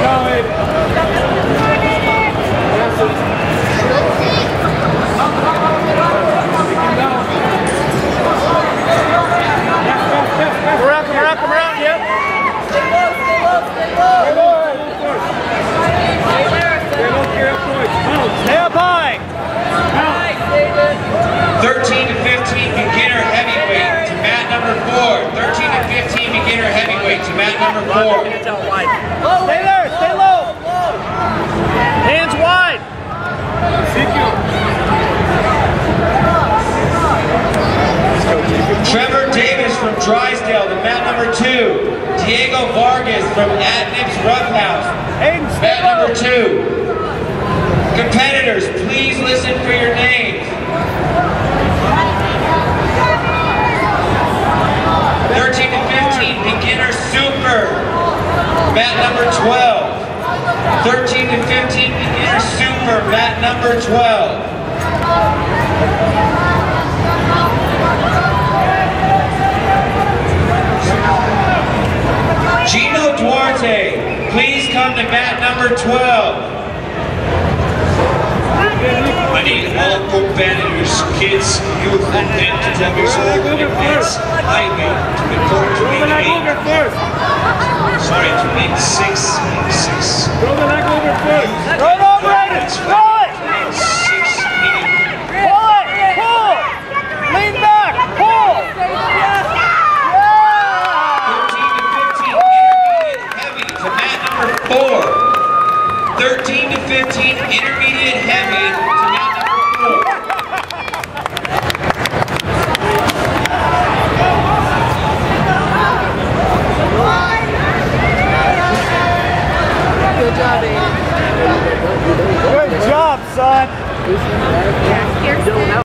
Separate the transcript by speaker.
Speaker 1: Come around, yep. Stay up high.
Speaker 2: 13 to 15 beginner heavyweight to mat number 4. 13 to 15 beginner heavyweight to mat number 4.
Speaker 1: Stay there, stay low. Hands wide.
Speaker 2: Trevor Davis from Drysdale to mat number 2. Diego Vargas from Atnips Roughhouse, mat number 2. Competitors, please listen for your names. 13 to 15 beginner super, mat number 12. 13 to 15 beginner super, mat number 12. Gino Duarte, please come to mat number 12.
Speaker 3: I need all competitors, kids, youth, and 10 to 12 years old, advance highway to the court to make 8. Sorry, to make 6.
Speaker 1: Throw the leg over first. Throw it over it. Throw it.
Speaker 3: 6 medium.
Speaker 1: Pull it. Pull. Lean back. Pull.
Speaker 2: 13 to 15 intermediate heavy to mat number 4. 13 to 15 intermediate heavy to mat number 4.
Speaker 4: Good job, Aiden.
Speaker 1: Good job, son.